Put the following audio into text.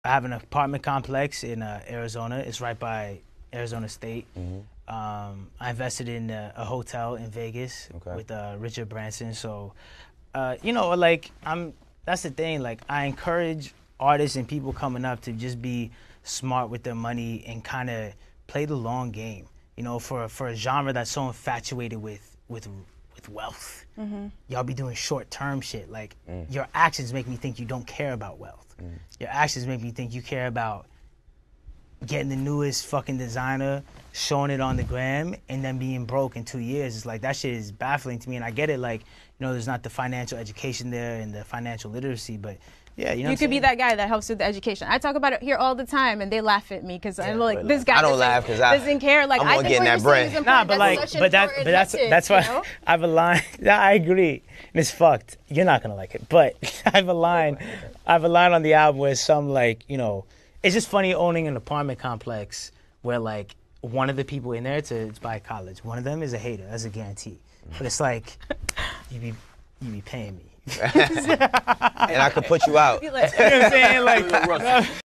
I have an apartment complex in Arizona. It's right by Arizona State. I invested in a hotel in Vegas with Richard Branson. So, you know, like that's the thing. Like I encourage artists and people coming up to just be smart with their money and kind of play the long game. You know, for a genre that's so infatuated with wealth, y'all be doing short-term shit. Like your actions make me think you don't care about wealth. Your actions make me think you care about getting the newest fucking designer, showing it on the gram, and then being broke in 2 years. It's like, that shit is baffling to me, and I get it, like, you know, there's not the financial education there and the financial literacy, but yeah, you know you could be that guy that helps with the education. I talk about it here all the time, and they laugh at me because I'm like, this guy I don't laugh because I doesn't care. Like, I'm I gonna think get in what that you're saying bread. is Nah, important. that's why you know? I've aligned. Yeah, I agree. And it's fucked. You're not gonna like it, but I've aligned on the album where some, like, you know, it's just funny owning an apartment complex where like one of the people in there to buy college, one of them is a hater. That's a guarantee. But it's like you be paying me. And I could put you out. You know what I'm saying? Like.